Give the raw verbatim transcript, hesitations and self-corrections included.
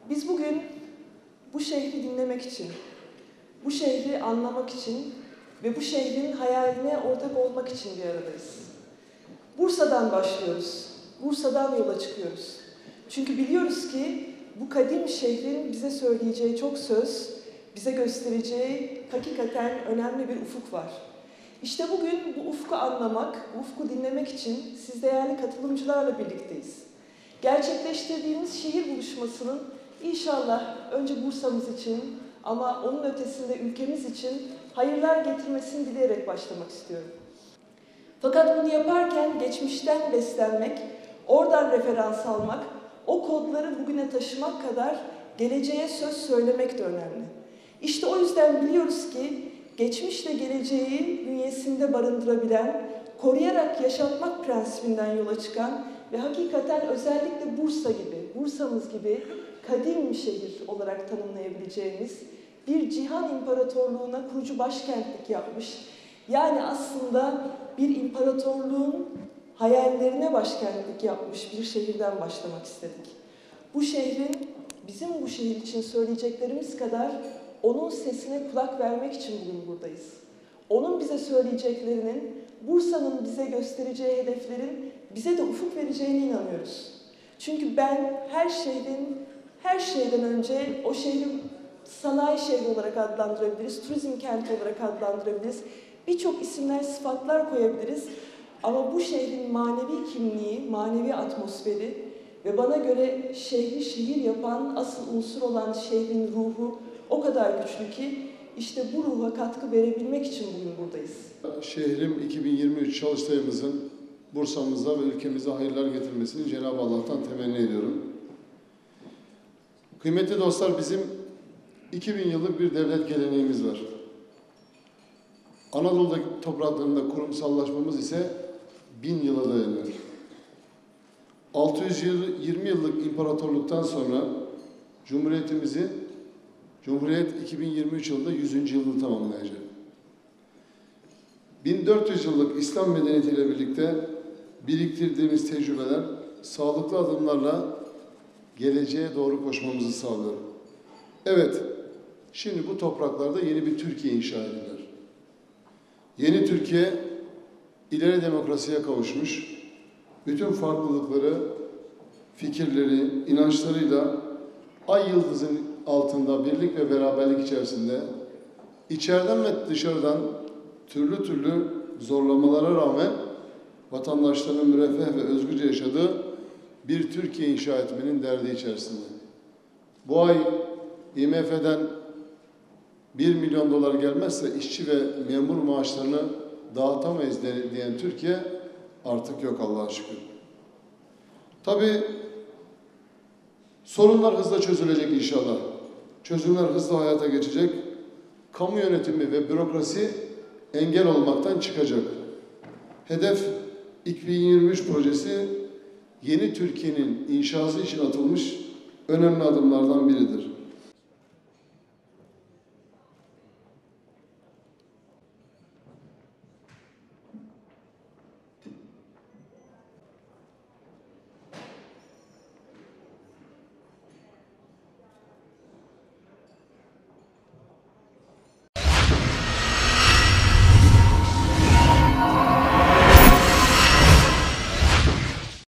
Biz bugün bu şehri dinlemek için, bu şehri anlamak için ve bu şehrin hayaline ortak olmak için bir aradayız. Bursa'dan başlıyoruz, Bursa'dan yola çıkıyoruz. Çünkü biliyoruz ki bu kadim şehrin bize söyleyeceği çok söz, bize göstereceği hakikaten önemli bir ufuk var. İşte bugün bu ufku anlamak, bu ufku dinlemek için siz değerli katılımcılarla birlikteyiz. Gerçekleştirdiğimiz şehir buluşmasının inşallah önce Bursa'mız için ama onun ötesinde ülkemiz için hayırlar getirmesini dileyerek başlamak istiyorum. Fakat bunu yaparken geçmişten beslenmek, oradan referans almak, o kodları bugüne taşımak kadar geleceğe söz söylemek de önemli. İşte o yüzden biliyoruz ki geçmişle geleceği bünyesinde barındırabilen, koruyarak yaşatmak prensibinden yola çıkan ve hakikaten özellikle Bursa gibi, Bursa'mız gibi kadim bir şehir olarak tanımlayabileceğimiz bir cihan imparatorluğuna kurucu başkentlik yapmış. Yani aslında bir imparatorluğun hayallerine başkentlik yapmış bir şehirden başlamak istedik. Bu şehrin bizim bu şehir için söyleyeceklerimiz kadar onun sesine kulak vermek için bugün buradayız. Onun bize söyleyeceklerinin, Bursa'nın bize göstereceği hedeflerin bize de ufuk vereceğine inanıyoruz. Çünkü ben her şehrin, her şeyden önce o şehri sanayi şehri olarak adlandırabiliriz, turizm kenti olarak adlandırabiliriz. Birçok isimler, sıfatlar koyabiliriz. Ama bu şehrin manevi kimliği, manevi atmosferi ve bana göre şehri şehir yapan asıl unsur olan şehrin ruhu o kadar güçlü ki işte bu ruha katkı verebilmek için bugün buradayız. Şehrim iki bin yirmi üç çalıştayımızın Bursa'mıza ve ülkemize hayırlar getirmesini Cenab-ı Allah'tan temenni ediyorum. Kıymetli dostlar, bizim iki bin yıllık bir devlet geleneğimiz var. Anadolu'daki topraklarında kurumsallaşmamız ise bin yıla dayanıyor. altı yüz yirmi yıllık imparatorluktan sonra Cumhuriyetimizi, Cumhuriyet iki bin yirmi üç yılında yüzüncü yılını tamamlayacak. bin dört yüz yıllık İslam medeniyetiyle birlikte biriktirdiğimiz tecrübeler sağlıklı adımlarla geleceğe doğru koşmamızı sağlıyor. Evet, şimdi bu topraklarda yeni bir Türkiye inşa edilir. Yeni Türkiye, ileri demokrasiye kavuşmuş, bütün farklılıkları, fikirleri, inançlarıyla ay yıldızın altında birlik ve beraberlik içerisinde, içeriden ve dışarıdan türlü türlü zorlamalara rağmen vatandaşlarının müreffeh ve özgürce yaşadığı bir Türkiye inşa etmenin derdi içerisinde. Bu ay I M F'den bir milyon dolar gelmezse işçi ve memur maaşlarını dağıtamayız diyen Türkiye artık yok Allah'a şükür. Tabii sorunlar hızla çözülecek inşallah. Çözümler hızla hayata geçecek. Kamu yönetimi ve bürokrasi engel olmaktan çıkacak. Hedef iki bin yirmi üç projesi yeni Türkiye'nin inşası için atılmış önemli adımlardan biridir.